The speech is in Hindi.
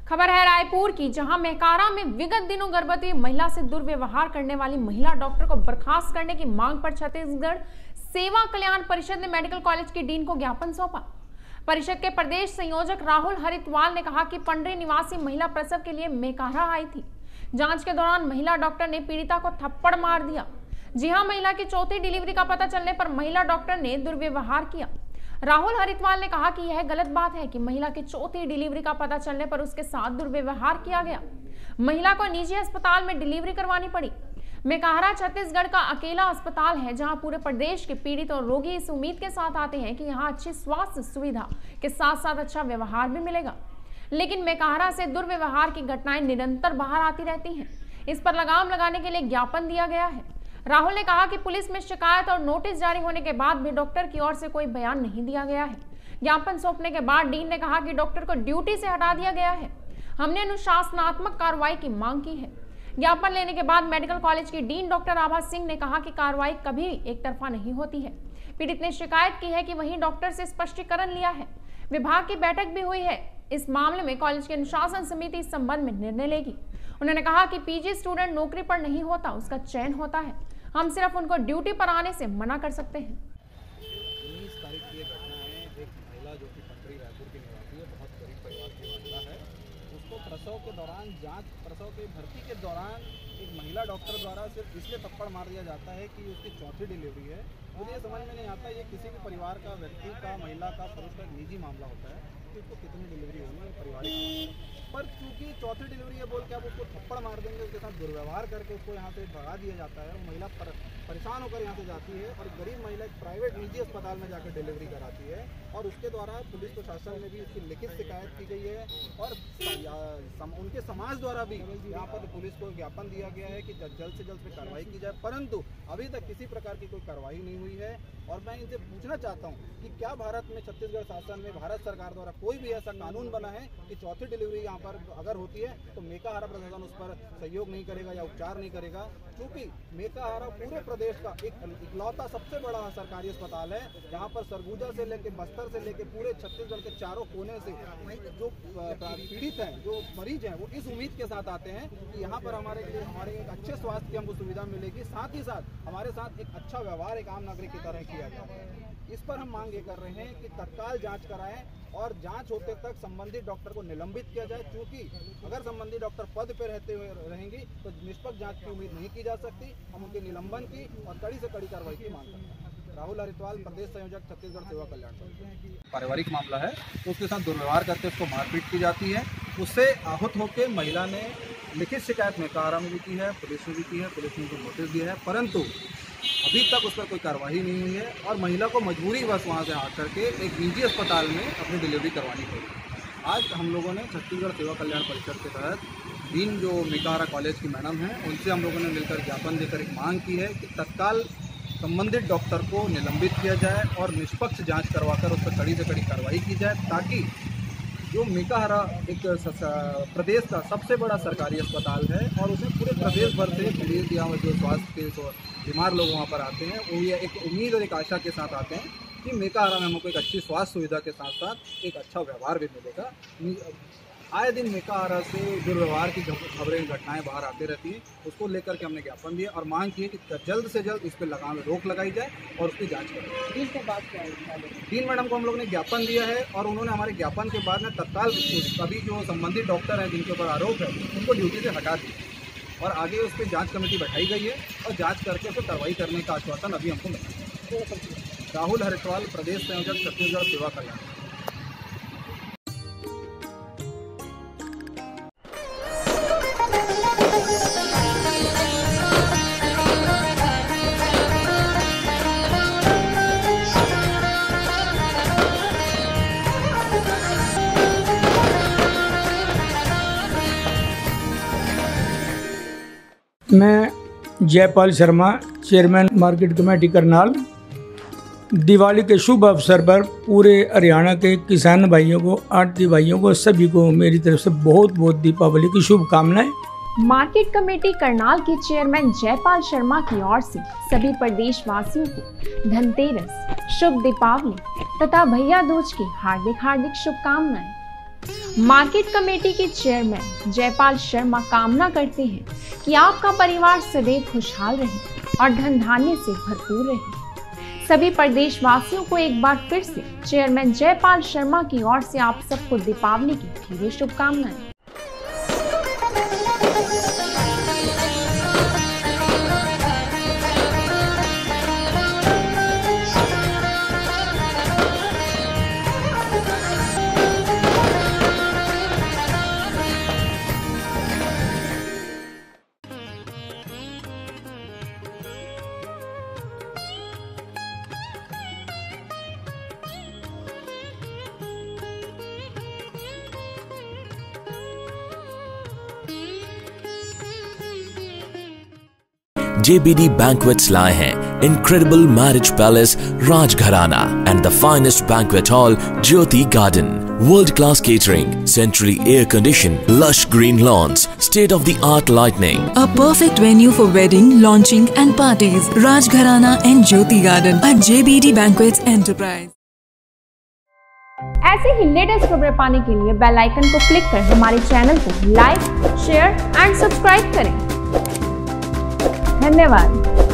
खबर है रायपुर की, जहां मेहकारा में विगत दिनों गर्भवती महिला से दुर्व्यवहार करने वाली महिला डॉक्टर को बर्खास्त करने की मांग पर छत्तीसगढ़ सेवा कल्याण परिषद ने मेडिकल कॉलेज की डीन को ज्ञापन सौंपा। परिषद के प्रदेश संयोजक राहुल हरितवाल ने कहा कि पंडरी निवासी महिला प्रसव के लिए मेहकारा आई थी। जांच के दौरान महिला डॉक्टर ने पीड़िता को थप्पड़ मार दिया। जी हां, महिला की चौथी डिलीवरी का पता चलने पर महिला डॉक्टर ने दुर्व्यवहार किया। राहुल हरितवाल ने कहा कि यह गलत बात है कि महिला की चौथी डिलीवरी का पता चलने पर उसके साथ दुर्व्यवहार किया गया। महिला को निजी अस्पताल में डिलीवरी करवानी पड़ी। मेहकारा छत्तीसगढ़ का अकेला अस्पताल है जहां पूरे प्रदेश के पीड़ित और रोगी इस उम्मीद के साथ आते हैं कि यहां अच्छी स्वास्थ्य सुविधा के साथ साथ अच्छा व्यवहार भी मिलेगा, लेकिन मेहकारा से दुर्व्यवहार की घटनाएं निरंतर बाहर आती रहती हैं। इस पर लगाम लगाने के लिए ज्ञापन दिया गया है। राहुल ने कहा कि पुलिस में शिकायत और नोटिस जारी होने के बाद भी डॉक्टर की ओर से कोई बयान नहीं दिया गया है। ज्ञापन सौंपने के बाद डीन ने कहा कि डॉक्टर को ड्यूटी से हटा दिया गया है। हमने अनुशासनात्मक कार्रवाई की मांग की है। ज्ञापन लेने के बाद मेडिकल कॉलेज की डीन डॉक्टर आभा सिंह ने कहा कि कार्रवाई कभी एक तरफा नहीं होती है। पीड़ित ने शिकायत की है कि वहीं डॉक्टर से स्पष्टीकरण लिया है। विभाग की बैठक भी हुई है। इस मामले में कॉलेज की अनुशासन समिति इस संबंध में निर्णय लेगी। उन्होंने कहा कि पीजी स्टूडेंट नौकरी पर नहीं होता, उसका चयन होता है। हम सिर्फ उनको ड्यूटी पर आने से मना कर सकते हैं। 19 तारीख की घटना है। एक महिला जो कि पंडरी रायपुर की निवासी है, बहुत गरीब परिवार की महिला है, उसको प्रसव के दौरान प्रसव की भर्ती के दौरान एक महिला डॉक्टर द्वारा सिर्फ इसलिए थप्पड़ मार दिया जाता है कि उसकी चौथी डिलीवरी है। मुझे ये समझ में नहीं आता, ये किसी भी परिवार का, व्यक्ति का, महिला का, पुरुष का निजी मामला होता है कि उसको कितनी डिलीवरी होनी है, पारिवारिक। पर क्योंकि चौथी डिलीवरी है बोल के आप उसको थप्पड़ मार देंगे, उसके साथ दुर्व्यवहार करके उसको यहाँ से भगा दिया जाता है। वो महिला परेशान होकर यहाँ से जाती है और गरीब महिला एक प्राइवेट निजी अस्पताल में जाकर डिलीवरी कराती है और उसके द्वारा पुलिस प्रशासन में भी उसकी लिखित शिकायत की गई है और उनके समाज द्वारा भी यहाँ पर पुलिस को ज्ञापन दिया गया है कि जल्द से जल्द पे कार्रवाई की जाए, परंतु अभी तक किसी प्रकार की कोई कार्रवाई नहीं हुई है। और मैं इनसे पूछना चाहता हूँ कि क्या भारत में, छत्तीसगढ़ शासन में, भारत सरकार द्वारा कोई भी ऐसा कानून बना है कि चौथी डिलीवरी यहाँ पर अगर होती है तो मेकाहारा प्रशासन उस पर सहयोग नहीं करेगा या उपचार नहीं करेगा? क्योंकि मेकाहारा पूरे प्रदेश का एक इकलौता सबसे बड़ा सरकारी अस्पताल है, जहाँ पर सरगुजा से लेकर बस्तर से लेकर पूरे छत्तीसगढ़ के चारों कोने से जो पीड़ित हैं, जो मरीज हैं, वो इस उम्मीद के साथ आते हैं कि यहाँ पर हमारे एक अच्छे स्वास्थ्य की हमको सुविधा मिलेगी, साथ ही साथ हमारे साथ एक अच्छा व्यवहार एक आम नागरिक की तरह किया जाए। इस पर हम मांग ये कर रहे हैं कि तत्काल जांच कराएं और जांच होते तक संबंधित डॉक्टर को निलंबित किया जाए, क्योंकि अगर संबंधित डॉक्टर पद पर रहते हुए रहेंगी तो निष्पक्ष जांच की उम्मीद नहीं की जा सकती। हम उनके निलंबन की और कड़ी से कड़ी कार्रवाई की मांग करते हैं। राहुल हरितवाल, प्रदेश संयोजक, छत्तीसगढ़ सेवा कल्याण। पारिवारिक मामला है तो उसके साथ दुर्व्यवहार करके उसको मारपीट की जाती है। उससे आहत होकर महिला ने लिखित शिकायत मेहकारा में भी की है, पुलिस में भी की है, पुलिस ने उनको नोटिस दिया है, परंतु अभी तक उस पर कोई कार्रवाई नहीं हुई है और महिला को मजबूरी बस वहाँ से आकर के एक निजी अस्पताल में अपनी डिलीवरी करवानी पड़ी। आज हम लोगों ने छत्तीसगढ़ सेवा कल्याण परिषद के तहत डीन जो मेहकारा कॉलेज की मैडम हैं, उनसे हम लोगों ने मिलकर ज्ञापन देकर एक मांग की है कि तत्काल संबंधित डॉक्टर को निलंबित किया जाए और निष्पक्ष जाँच करवाकर उस पर कड़ी से कड़ी कार्रवाई की जाए, ताकि जो मेकाहारा एक प्रदेश का सबसे बड़ा सरकारी अस्पताल है और उसमें पूरे प्रदेश भर से पीड़ित या जो स्वास्थ्य के बीमार लोग वहाँ पर आते हैं, वो ये एक उम्मीद और एक आशा के साथ आते हैं कि मेकाहारा में हमको एक अच्छी स्वास्थ्य सुविधा के साथ साथ एक अच्छा व्यवहार भी मिलेगा। आए दिन मेकाहारा से दुर्व्यवहार की खबरें, घटनाएं बाहर आती रहती हैं, उसको लेकर के हमने ज्ञापन दिया और मांग की है कि जल्द से जल्द इस पर लगाम रोक लगाई जाए और उसकी जांच करें। इसके बाद क्या है? डीन मैडम को हम लोग ने ज्ञापन दिया है और उन्होंने हमारे ज्ञापन के बाद में तत्काल सभी जो संबंधित डॉक्टर हैं जिनके ऊपर आरोप है उनको ड्यूटी से हटा दिया और आगे उस पर जाँच कमेटी बैठाई गई है और जाँच करके उसको कार्रवाई करने का आश्वासन अभी हमको मिला। राहुल हरितवाल, प्रदेश संयोजक, छत्तीसगढ़ सेवा कल्याण। मैं Jaipal Sharma, chairman market committee Karnal. Diwali के शुभ अवसर पर पूरे हरियाणा के किसान भाइयों को, आढ़ती भाइयों को, सभी को मेरी तरफ से बहुत बहुत दीपावली की शुभकामनाएं। मार्केट कमेटी करनाल के चेयरमैन जयपाल शर्मा की ओर से सभी प्रदेशवासियों को धनतेरस, शुभ दीपावली तथा भैया दूज की हार्दिक शुभकामनाएं। मार्केट कमेटी के चेयरमैन जयपाल शर्मा कामना करते हैं कि आपका परिवार सदैव खुशहाल रहे और धन धान्य से भरपूर रहे। सभी प्रदेशवासियों को एक बार फिर से चेयरमैन जयपाल शर्मा की ओर से आप सबको दीपावली की ढेरों शुभकामनाएं। JBD Banquets लाए हैं incredible marriage palace Rajgharana and the finest banquet hall Jyoti Garden. World-class catering, centrally air-conditioned, lush green lawns, state-of-the-art lighting. A perfect venue for wedding, launching and parties. Rajgharana and Jyoti Garden at JBD Banquets Enterprise. ऐसे ही लेटेस्ट खबरें पाने के लिए बेल आइकन को क्लिक कर हमारे चैनल को लाइक, शेयर एंड सब्सक्राइब करें। धन्यवाद।